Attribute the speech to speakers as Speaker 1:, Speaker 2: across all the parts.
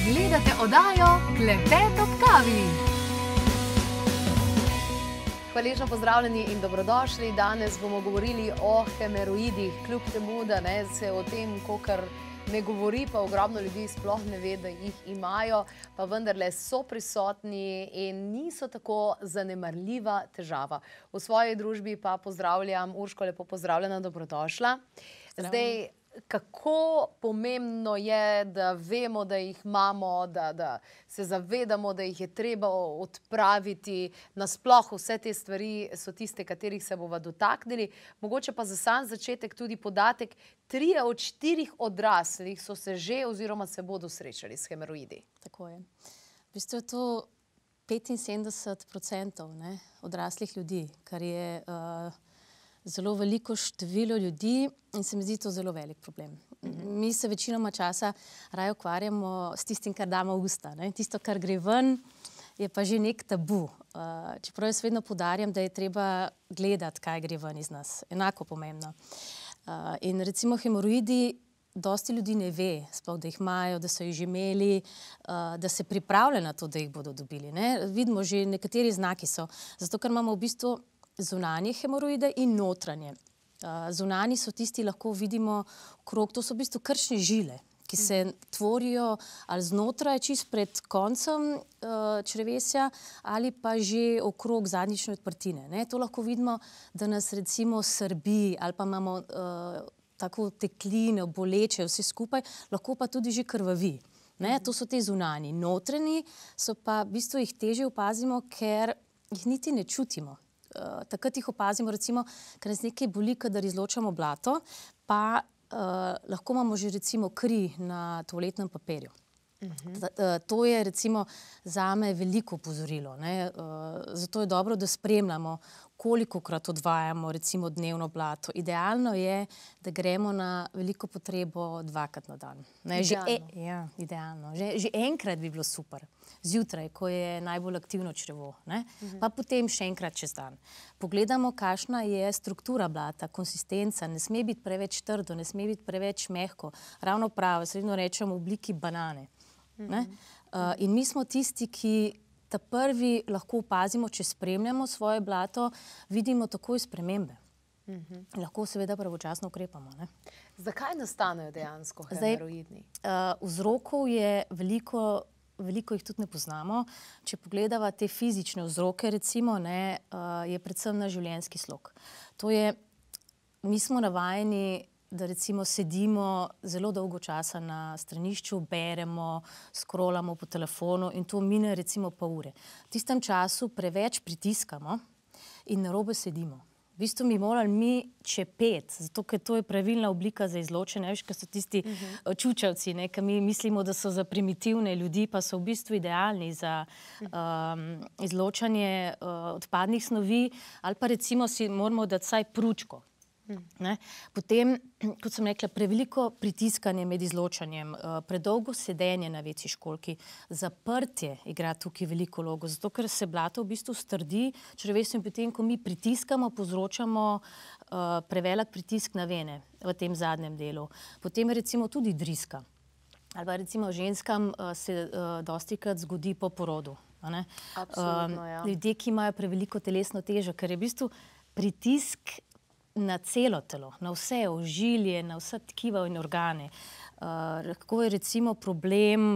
Speaker 1: Gledate oddajo Klepet ob kavi. Hvaležno pozdravljeni in dobrodošli. Danes bomo govorili o hemoroidih, kljub temu, da se o tem, kakor ne govori, pa ogromno ljudi sploh ne ve, da jih imajo, pa vendarle so prisotni in niso tako zanemarljiva težava. V svoji družbi pa pozdravljam Urško, lepo pozdravljena, dobrodošla. Zdaj, kako pomembno je, da vemo, da jih imamo, da se zavedamo, da jih je treba odpraviti. Nasploh vse te stvari so tiste, katerih se bova dotaknili. Mogoče pa za sam začetek tudi podatek, 3 od 4 odraslih so se že oziroma se bodo srečali s hemoroidi.
Speaker 2: Tako je. V bistvu je to 75% odraslih ljudi, kar je zelo veliko število ljudi in se mi zdi to zelo velik problem. Mi se večinoma časa raje ukvarjamo s tistim, kar damo v usta. Tisto, kar gre ven, je pa že nek tabu. Čeprav jaz vedno poudarjam, da je treba gledati, kaj gre ven iz nas. Enako pomembno. In recimo hemoroidi, dosti ljudi ne ve, sploh da jih imajo, da so jih že imeli, da se pripravljajo na to, da jih bodo dobili. Vidimo že, nekateri znaki so. Zato, ker imamo v bistvu zunanje hemoroide in notranje. Zunanji so tisti, lahko vidimo okrog, to so v bistvu krčne žile, ki se tvorijo ali znotraj, čist pred koncem črevesja ali pa že okrog zadnjične odprtine. To lahko vidimo, da nas recimo srbi ali pa imamo tako tekline, boleče, vse skupaj, lahko pa tudi že krvavi. To so te zunanji. Notranji so pa, v bistvu jih težje opazimo, ker jih niti ne čutimo. Takrat jih opazimo, recimo, ker nas nekaj boli, kadar izločamo blato, pa lahko imamo že recimo kri na toaletnem papirju. To je recimo zame veliko opozorilo. Zato je dobro, da spremljamo, kolikokrat odvajamo recimo dnevno blato. Idealno je, da gremo na veliko potrebo 2-krat na dan. Idealno. Že enkrat bi bilo super. Zjutraj, ko je najbolj aktivno črevo. Pa potem še enkrat čez dan. Pogledamo, kakšna je struktura blata, konsistenca. Ne sme biti preveč trdo, ne sme biti preveč mehko. Ravno pravo, srednjo rečem, v obliki banane. In mi smo tisti, ki ta prvi lahko opazimo, če spremljamo svoje blato, vidimo takoj spremembe. Lahko seveda pravočasno ukrepamo.
Speaker 1: Zakaj nastanejo dejansko hemoroidi?
Speaker 2: Vzrokov je veliko, veliko jih tudi ne poznamo. Če pogledava te fizične vzroke, recimo, je predvsem naš življenjski slog. To je, mi smo navajeni, da recimo sedimo zelo dolgo časa na stranišču, beremo, scrollamo po telefonu in to mine recimo pol ure. V tistem času preveč pritiskamo in narobe sedimo. V bistvu bi morali čepeti, zato ker to je pravilna oblika za izločanje. Veš, ker so tisti čučavci, ki mi mislimo, da so za primitivne ljudi, pa so v bistvu idealni za izločanje odpadnih snovi, ali pa recimo si moramo dati vsaj pručko. Potem, kot sem rekla, preveliko pritiskanje med izločanjem, predolgo sedenje na WC školjki, zaprtje igra tukaj veliko vlogo, zato ker se blato v bistvu strdi črevesju in potem, ko mi pritiskamo, povzročamo prevelik pritisk na vene v tem zadnjem delu. Potem recimo tudi driska. Ali pa recimo ženskam se dostikrat zgodi po porodu.
Speaker 1: Absolutno, ja.
Speaker 2: Ljudje, ki imajo preveliko telesno težo, ker je v bistvu pritisk na celo telo, na vse ožilje, na vse tkiva in organe. Lahko je recimo problem,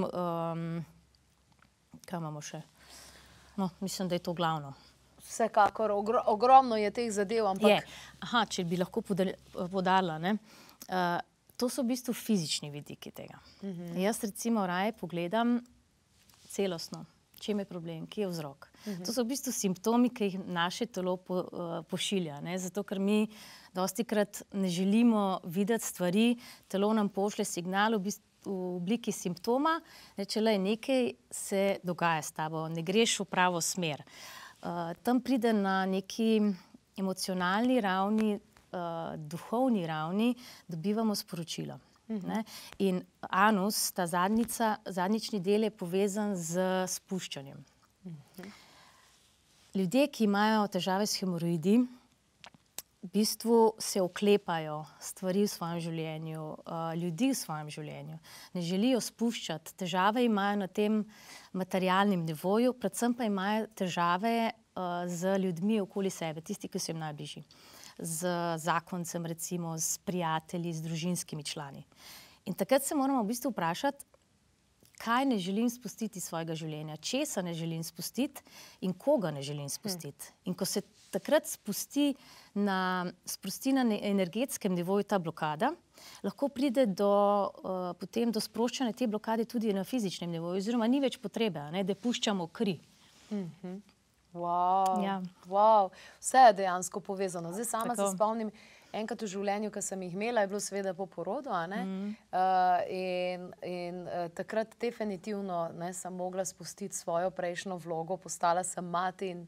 Speaker 2: kaj imamo še? No, mislim, da je to glavno.
Speaker 1: Vsekakor, ogromno je teh zadev, ampak...
Speaker 2: Če bi lahko podarila, to so v bistvu fizični vidiki tega. Jaz recimo raje pogledam celostno. Čem je problem, kje je vzrok. To so v bistvu simptomi, ki jih naše telo pošilja. Zato, ker mi dostikrat ne želimo videti stvari, telo nam pošlje signal v obliki simptoma, reče, nekaj se dogaja s tabo, ne greš v pravo smer. Tam pride na neki emocionalni ravni, duhovni ravni, dobivamo sporočilo. In anus, ta zadnjični del je povezan z spuščanjem. Ljudje, ki imajo težave s hemoroidi, v bistvu se oklepajo stvari v svojem življenju, ljudi v svojem življenju. Ne želijo spuščati. Težave imajo na tem materialnem nivoju, predvsem pa imajo težave z ljudmi okoli sebe, tisti, ki so jim najbližji. Z zakoncem, recimo, s prijatelji, z družinskimi člani. In takrat se moramo v bistvu vprašati, kaj ne želim spustiti iz svojega življenja, česa ne želim spustiti in koga ne želim spustiti. In ko se takrat sprosti na energetskem nivoju ta blokada, lahko pride potem do sproščanja te blokade tudi na fizičnem nivoju, oziroma ni več potrebe, da puščamo kri.
Speaker 1: Wow. Vse je dejansko povezano. Zdaj sama se spomnim, enkrat v življenju, ki sem jih imela, je bilo seveda po porodu, in takrat definitivno sem mogla spustiti svojo prejšnjo vlogo, postala sem mati in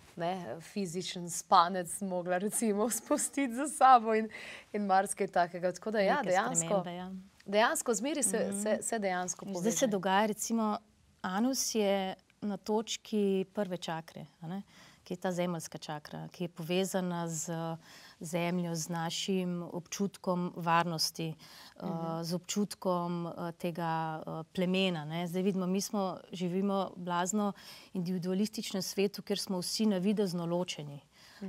Speaker 1: fizičen spanec mogla recimo spustiti za sabo in marsikaj takega. Tako da ja, dejansko zmeri se dejansko poveže.
Speaker 2: Zdaj se dogaja, recimo, anus je na točki prve čakre, ki je ta zemeljska čakra, ki je povezana z zemljo, z našim občutkom varnosti, z občutkom tega plemena. Zdaj vidimo, mi živimo blazno individualističnem svetu, kjer smo vsi navidezno ločeni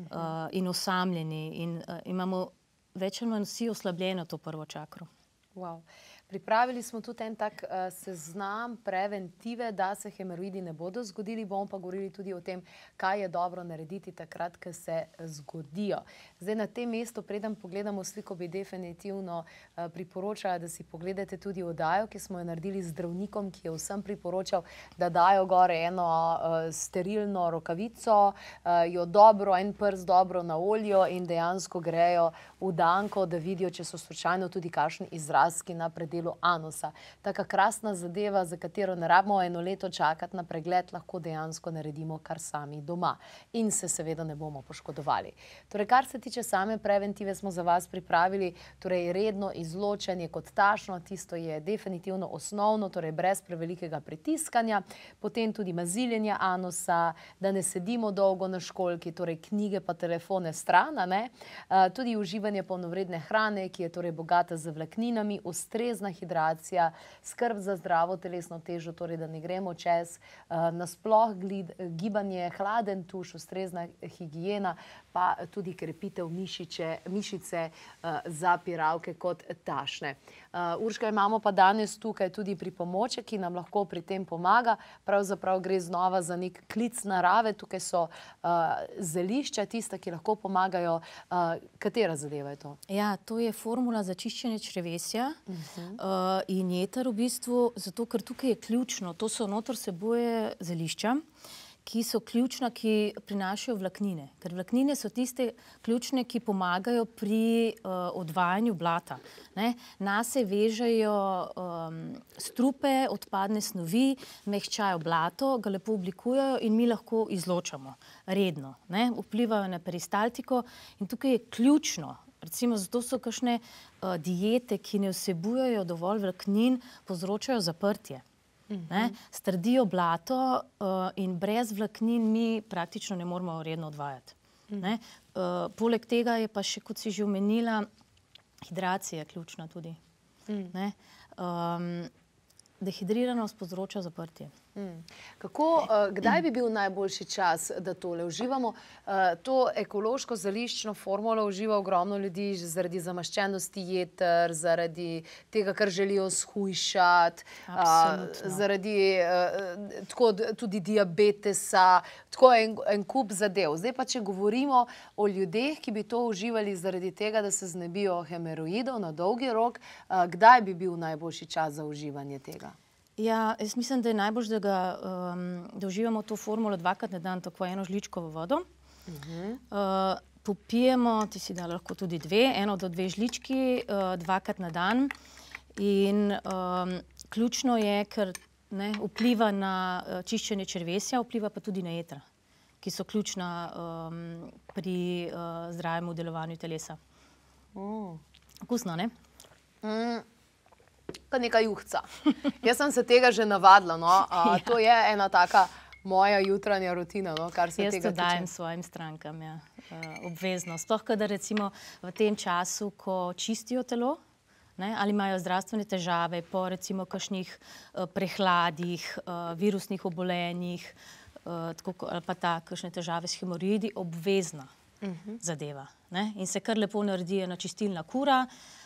Speaker 2: in osamljeni in imamo več ali manj vsi oslabljeno to prvo čakro.
Speaker 1: Wow. Pripravili smo tudi en tak seznam preventive, da se hemoroidi ne bodo zgodili, bomo pa govorili tudi o tem, kaj je dobro narediti takrat, ko se zgodijo. Zdaj na tem mestu, preden pogledamo sliko, bi definitivno priporočala, da si pogledate tudi oddajo, ki smo jo naredili z zdravnikom, ki je vsem priporočal, da dajo gore eno sterilno rokavico, jo dobro, en prst dobro na oljo in dejansko grejo v danko, da vidijo, če so slučajno tudi kakšni izrazki na predelu anusa. Taka krasna zadeva, za katero ne rabimo eno leto čakati na pregled, lahko dejansko naredimo kar sami doma. In se seveda ne bomo poškodovali. Torej, kar se tiče same preventive, smo za vas pripravili redno izločanje kot takšno, tisto je definitivno osnovno, torej brez prevelikega pritiskanja, potem tudi maziljenje anusa, da ne sedimo dolgo na školjki, torej knjige pa telefone stran, tudi uživanje polnovredne hrane, ki je torej bogata z vlakninami, ustrezna hidracija, skrb za zdravo telesno težo, torej da ne gremo čez, nasploh gibanje, hladen tuš, ustrezna higiena, pa tudi krepitev mišice, zapiralke kot takšne. Urška, imamo pa danes tukaj tudi pripomoček, ki nam lahko pri tem pomaga. Pravzaprav gre znova za nek klic narave. Tukaj so zelišča, tista, ki lahko pomagajo. Katera zadeva je to?
Speaker 2: Ja, to je formula za čiščenje črevesja in jeter v bistvu, zato ker tukaj je ključno, to so noter vsebuje zelišča, ki so ključna, ki prinašajo vlaknine. Ker vlaknine so tiste ključne, ki pomagajo pri odvajanju blata. Nase vežejo strupe, odpadne snovi, mehčajo blato, ga lepo oblikujejo in mi lahko izločamo redno. Vplivajo na peristaltiko in tukaj je ključno. Recimo, zato so kakšne diete, ki ne vsebujejo dovolj vlaknin, povzročajo zaprtje. Strdijo blato in brez vlaknin mi praktično ne moramo redno odvajati. Poleg tega je pa še, kot si že omenila, hidracija ključna tudi. Dehidriranost povzroča zaprtje.
Speaker 1: Kdaj bi bil najboljši čas, da tole uživamo? To ekološko zeliščno formulo uživa ogromno ljudi zaradi zamaščenosti jeter, zaradi tega, kar želijo shujšati, zaradi tudi diabetesa, tako en kup zadev. Zdaj pa, če govorimo o ljudeh, ki bi to uživali zaradi tega, da se znebijo hemoroidov na dolgi rok, kdaj bi bil najboljši čas za uživanje tega?
Speaker 2: Ja, jaz mislim, da je najboljše, da uživamo to formulo 2-krat na dan, tako eno žličko v vodo. Popijemo, ti si dala lahko tudi 2, 1 do 2 žlički, 2-krat na dan. In ključno je, ker vpliva na čiščenje črevesja, vpliva pa tudi na jetra, ki so ključna pri zdravem delovanju telesa. Okusno, ne?
Speaker 1: Pa neka juhca. Jaz sem se tega že navadila, no. To je ena taka moja jutranja rutina, no, kar se tega tiče.
Speaker 2: Jaz to dajem svojim strankam, ja, obvezno. Sploh, kadar recimo v tem času, ko čistijo telo, ali imajo zdravstvene težave po recimo kakšnih prehladih, virusnih obolenjih, ali pa kakšne težave s hemoroidi, obvezna zadeva. In se kar lepo naredi ena čistilna kura.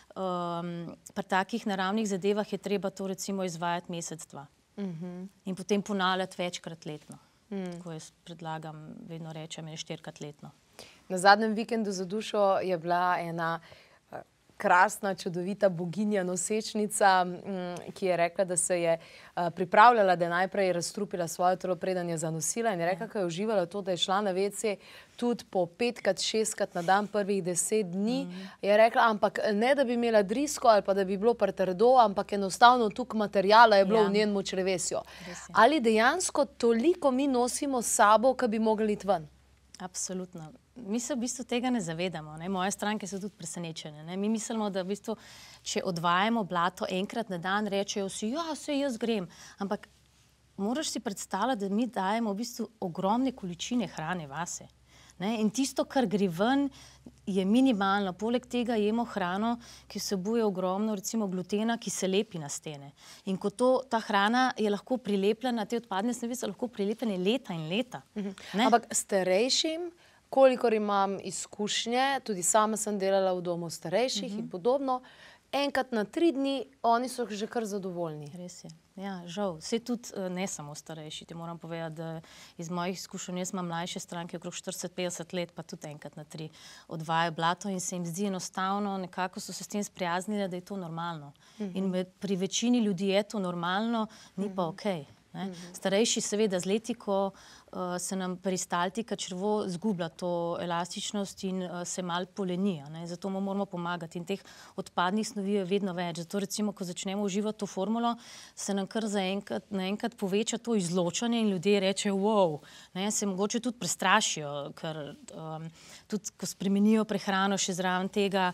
Speaker 2: Pri takih naravnih zadevah je treba to recimo izvajati mesec, dva. In potem ponavljati večkrat letno. Tako jaz predlagam, vedno rečem, 4-krat letno.
Speaker 1: Na zadnjem vikendu za dušo je bila ena krasna, čudovita boginja nosečnica, ki je rekla, da se je pripravljala, da je najprej razstrupila svoje telo, preden je zanosila, in je rekla, ko je uživala to, da je šla na WC tudi po 5-krat, 6-krat na dan prvih 10 dni, je rekla, ampak ne, da bi imela drisko ali pa da bi bilo pretrdo, ampak enostavno toliko materijala je bilo v njenem črevesju. Ali dejansko toliko mi nosimo s sabo, ko bi mogli iti ven?
Speaker 2: Absolutno. Mi se v bistvu tega ne zavedamo. Moje stranke so tudi presenečene. Mi mislimo, da v bistvu, če odvajamo blato enkrat na dan, rečejo vsi, ja, saj jaz grem. Ampak moraš si predstavljati, da mi dajemo v bistvu ogromne količine hrane vase. In tisto, kar gre ven, je minimalno. Poleg tega jemo hrano, ki vsebuje ogromno recimo glutena, ki se lepi na stene. In ko ta hrana je lahko prilepljena, te odpadne snovi so lahko prilepljene leta in leta.
Speaker 1: Ampak starejšim, kolikor imam izkušnje, tudi sama sem delala v domu starejših in podobno, enkrat na 3 dni, oni so že kar zadovoljni.
Speaker 2: Res je. Ja, žal. Vse tudi ne samo starejši. Ti moram povedati, da iz mojih izkušenj, jaz imam mlajše stranke, okrog 40-50 let, pa tudi enkrat na 3 odvajajo blato in se jim zdi enostavno, nekako so se s tem sprijaznili, da je to normalno. In pri večini ljudi je to normalno, ni pa okej. Starejši seveda z leti, ko se nam peristaltika črevo zgublja to elastičnost in se malo poleni. Zato mu moramo pomagati. In teh odpadnih snovi je vedno več. Zato recimo, ko začnemo uživati to formulo, se nam kar naenkrat poveča to izločanje in ljudje rečejo, wow, se mogoče tudi prestrašijo, ker tudi, ko spremenijo prehrano še zraven tega,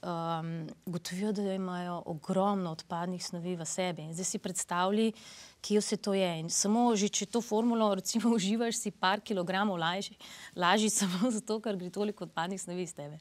Speaker 2: gotovijo, da imajo ogromno odpadnih snovi v sebi. In zdaj si predstavljaj, kje vse to je. In samo že, če to formulo recimo uživaš, si par kilogramov lažji samo zato, ker gre toliko odpadnih snovi iz tebe.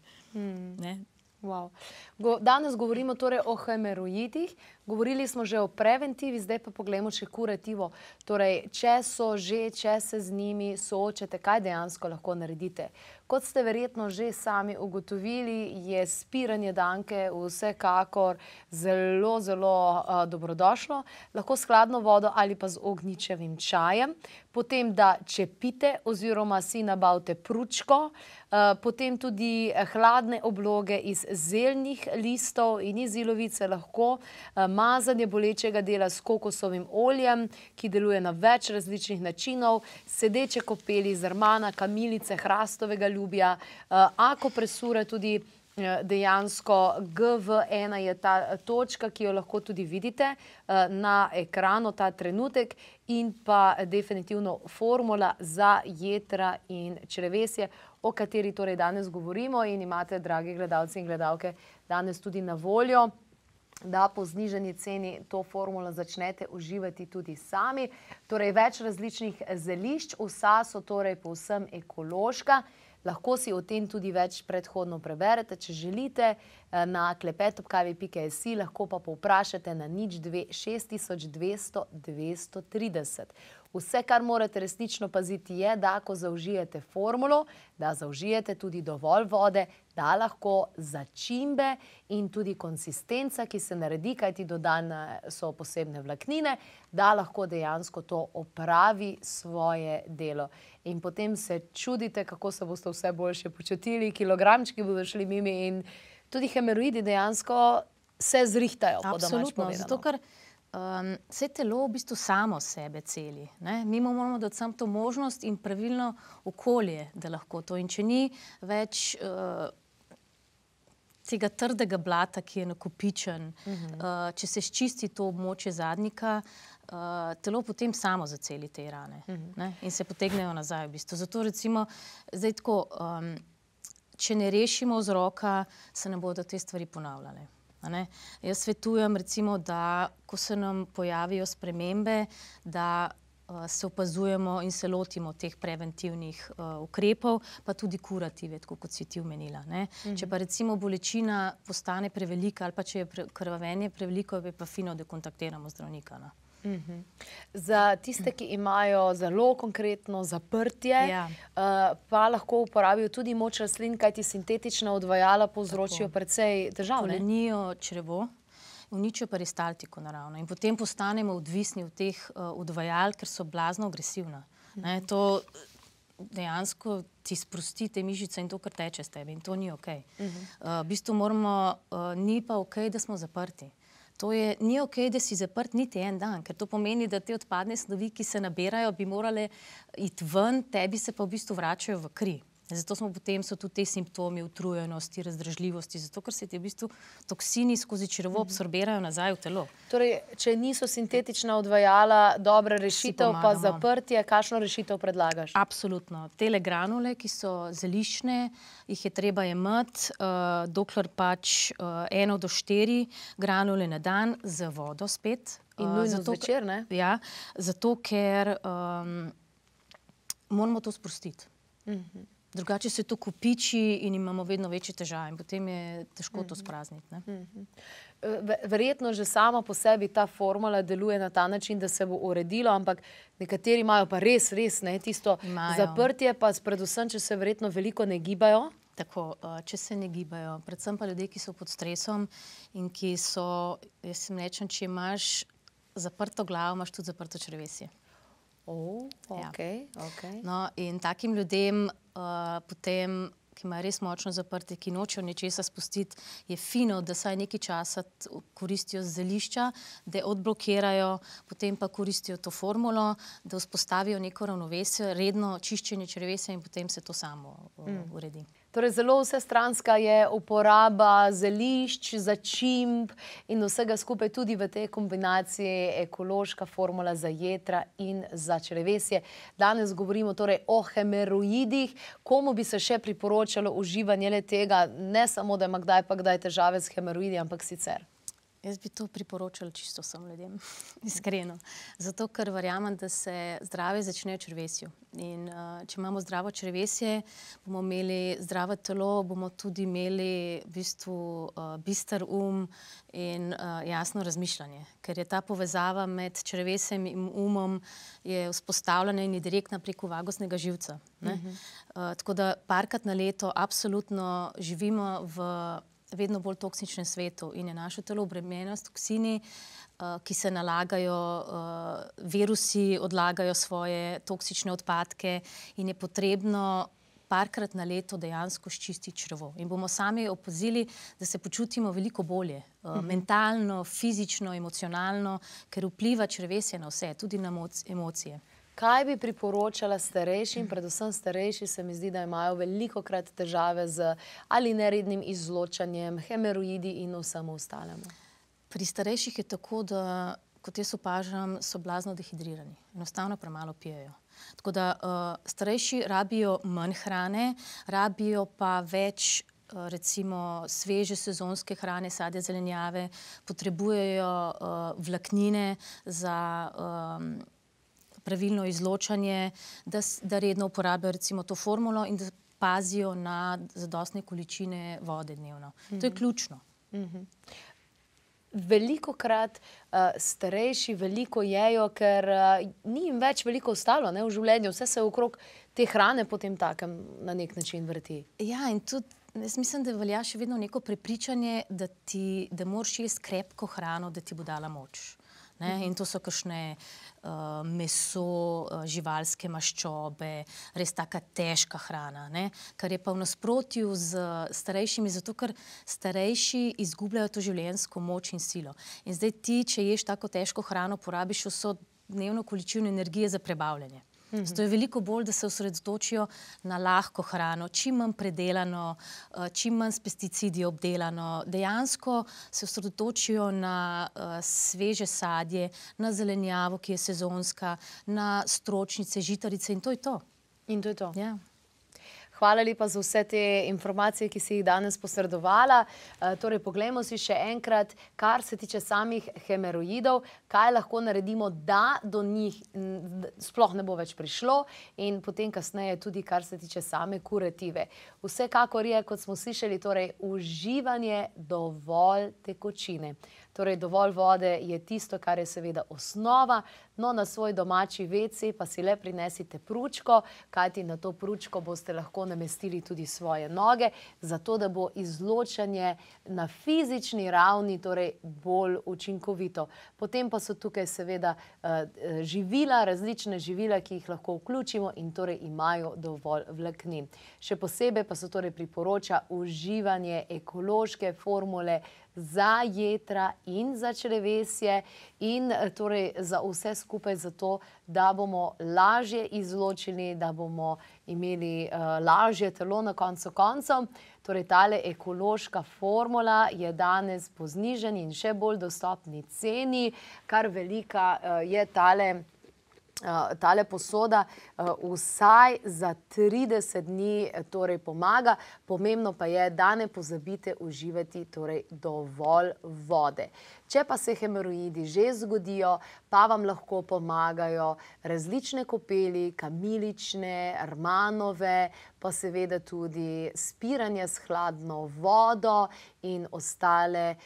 Speaker 1: Wow. Danes govorimo torej o hemoroidih, govorili smo že o preventivi, zdaj pa poglejmo še kurativo. Torej, če se z njimi soočate, kaj dejansko lahko naredite? Kot ste verjetno že sami ugotovili, je spiranje danke vsekakor zelo, zelo dobrodošlo. Lahko s hladno vodo ali pa z ognjičevim čajem. Potem, da čepite oziroma si nabavite pručko. Potem tudi hladne obloge iz zeljnih listov in iz ilovice lahko. Mazanje bolečega dela s kokosovim oljem, ki deluje na več različnih načinov. Sedeče kopeli iz rmana, kamilice, hrastovega ljubja, akopresure tudi dejansko GV1 je ta točka, ki jo lahko tudi vidite na ekranu ta trenutek, in pa definitivno formula za jetra in črevesje, o kateri torej danes govorimo in imate, dragi gledalci in gledalke, danes tudi na voljo, da po znižani ceni to formulo začnete uživati tudi sami. Torej, več različnih zelišč, vsa so torej povsem ekološka. Lahko si o tem tudi več predhodno preberete, če želite, na klepet@kavi.si, lahko pa povprašate na 02 6200 230. Vse, kar morate resnično paziti, je, da ko zaužijete formulo, da zaužijete tudi dovolj vode, da lahko začimbe in tudi konsistenca, ki se naredi, kajti dodane so posebne vlaknine, da lahko dejansko to opravi svoje delo. In potem se čudite, kako se boste vse boljše počutili, kilogramčki bodo šli mimo in tudi hemoroidi dejansko se zrihtajo, po domač povedano.
Speaker 2: Absolutno, zato ker vse telo v bistvu samo sebe celi. Mi moramo dati samo to možnost in pravilno okolje, da lahko to. In če ni več tega trdega blata, ki je nakopičen, če se sčisti to območje zadnjika, telo potem samo zaceli te rane in se potegnejo nazaj v bistvu. Zato recimo, zdaj tako, če ne rešimo vzroka, se ne bodo te stvari ponavljale. Jaz svetujem recimo, da ko se nam pojavijo spremembe, da se opazujemo in se lotimo teh preventivnih ukrepov, pa tudi kurative, tako kot si ti omenila. Če pa recimo bolečina postane prevelika ali pa če je krvavenje preveliko, je pa fino, da kontaktiramo zdravnika.
Speaker 1: Za tiste, ki imajo zelo konkretno zaprtje, pa lahko uporabijo tudi moč rastlin, kajti sintetična odvajala povzročijo precej težav.
Speaker 2: Polenijo črevo, uničijo peristaltiko naravno in potem postanemo odvisni od teh odvajal, ker so blazno agresivna. To dejansko ti sprosti te mišice in to, kar teče s tebi in to ni okej. V bistvu ni pa okej, da smo zaprti. Ni okej, da si zaprt niti en dan, ker to pomeni, da te odpadne snovi, ki se nabirajo, bi morale iti ven, tebi se pa v bistvu vračajo v kri. Zato so tudi te simptomi utrujenosti, razdražljivosti, zato ker se ti v bistvu toksini skozi črevo absorbirajo nazaj v telo.
Speaker 1: Torej, če niso sintetična odvajala dobra rešitev, pa zaprtje, kakšno rešitev predlagaš?
Speaker 2: Absolutno. Tele granule, ki so zeliščne, jih je treba jemati, dokler pač 1 do 4 granule na dan z vodo spet.
Speaker 1: In nujno zvečer, ne?
Speaker 2: Ja, zato ker moramo to sprostiti. Drugače se to kopiči in imamo vedno večje težave in potem je težko to sprazniti.
Speaker 1: Verjetno že sama po sebi ta formula deluje na ta način, da se bo uredilo, ampak nekateri imajo pa res tisto zaprtje, pa predvsem, če se verjetno veliko ne gibajo.
Speaker 2: Tako, če se ne gibajo, predvsem pa ljudje, ki so pod stresom in ki so, jaz jim rečem, če imaš zaprto glavo, imaš tudi zaprto črevesje. No, in takim ljudem potem, ki imajo res močno zaprtje, ki nočejo nečesa spustiti, je fino, da saj nekaj časa koristijo zelišča, da odblokirajo, potem pa koristijo to formulo, da vzpostavijo neko ravnovesje, redno čiščenje črevesja in potem se to samo uredi.
Speaker 1: Torej, zelo vsestranska je uporaba zelišč, začimb in vsega skupaj tudi v tej kombinaciji ekološka formula za jetra in za črevesje. Danes govorimo torej o hemoroidih. Komu bi se še priporočalo uživanje le tega, ne samo, da ima kdaj pa kdaj težave s hemoroidi, ampak sicer?
Speaker 2: Jaz bi to priporočala čisto vsem ljudem, iskreno. Zato, ker verjamem, da se zdravje začne v črevesju. In če imamo zdravo črevesje, bomo imeli zdravo telo, bomo tudi imeli v bistvu bister in jasno razmišljanje. Ker je ta povezava med črevesjem in umom je vzpostavljena in je direktna preko vagusnega živca. Tako da parkrat na leto absolutno živimo v vedno bolj toksičnem svetu in je naše telo obremenjeno s toksini, ki se nalagajo, virusi odlagajo svoje toksične odpadke in je potrebno parkrat na leto dejansko sčistiti črevo. In bomo sami opazili, da se počutimo veliko bolje, mentalno, fizično, emocionalno, ker vpliva črevesje na vse, tudi na emocije.
Speaker 1: Kaj bi priporočala starejšim, predvsem starejši se mi zdi, da imajo velikokrat težave z ali nerednim izločanjem, hemoroidi in vsem ostalemu?
Speaker 2: Pri starejših je tako, da, kot jaz opažam, so blazno dehidrirani. Enostavno premalo pijejo. Tako da starejši rabijo manj hrane, rabijo pa več recimo sveže sezonske hrane, sadja, zelenjave, potrebujejo vlaknine za pravilno izločanje, da redno uporabljajo recimo to formulo in da pazijo na zadostne količine vode dnevno. To je ključno.
Speaker 1: Velikokrat starejši veliko jejo, ker ni jim več veliko ostalo v življenju. Vse se okrog te hrane potem takem na nek način vrti.
Speaker 2: Ja, in tudi jaz mislim, da velja še vedno neko prepričanje, da moraš jesti krepko hrano, da ti bo dala moč. In to so kakšne meso, živalske maščobe, res taka težka hrana, kar je pa v nasprotju z starejšimi, zato ker starejši izgubljajo to življenjsko moč in silo. In zdaj ti, če ješ tako težko hrano, porabiš vso dnevno količino energije za prebavljanje. Zato je veliko bolj, da se osredotočijo na lahko hrano, čim manj predelano, čim manj s pesticidi obdelano. Dejansko se osredotočijo na sveže sadje, na zelenjavo, ki je sezonska, na stročnice, žitarice in to je to.
Speaker 1: In to je to.
Speaker 2: Ja.
Speaker 1: Hvala lepa za vse te informacije, ki si jih danes posredovala. Torej, poglejmo si še enkrat, kar se tiče samih hemoroidov, kaj lahko naredimo, da do njih sploh ne bo več prišlo in potem kasneje tudi, kar se tiče same kurative. Vsekakor je, kot smo slišali, torej uživanje dovolj tekočine. Torej, dovolj vode je tisto, kar je seveda osnova, no na svoj domači WC pa si le prinesite pručko, kajti na to pručko boste lahko namestili tudi svoje noge, zato da bo izločanje na fizični ravni torej bolj učinkovito. Potem pa so tukaj seveda živila, različne živila, ki jih lahko vključimo in torej imajo dovolj vlaknin. Še posebej pa se torej priporoča uživanje ekološke formule za jetra in za črevesje in torej za vse skupaj zato, da bomo lažje izločili, da bomo imeli lažje telo na koncu koncev. Torej, tale ekološka formula je danes po znižani in še bolj dostopni ceni, kar velika je tale posoda vsaj za 30 dni torej pomaga. Pomembno pa je, da ne pozabite uživati torej dovolj vode. Če pa se hemoroidi že zgodijo, pa vam lahko pomagajo različne kopeli, kamilične, armanove, pa seveda tudi spiranje s hladno vodo in ostale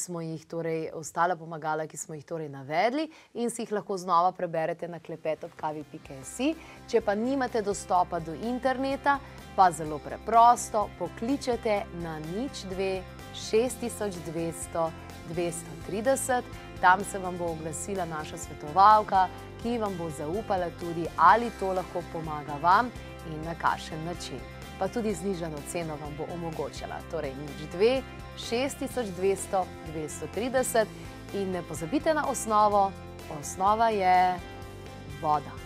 Speaker 1: pomagala, ki smo jih torej navedli in si jih lahko znova preberete na klepet@kavi.si. Če pa nimate dostopa do interneta, pa zelo preprosto pokličete na 02 6200 230. Tam se vam bo oglasila naša svetovalka, ki vam bo zaupala tudi, ali to lahko pomaga vam in na kakšen način. Pa tudi znižano ceno vam bo omogočala. Torej 02 6200 230 in ne pozabite na osnovo. Osnova je voda.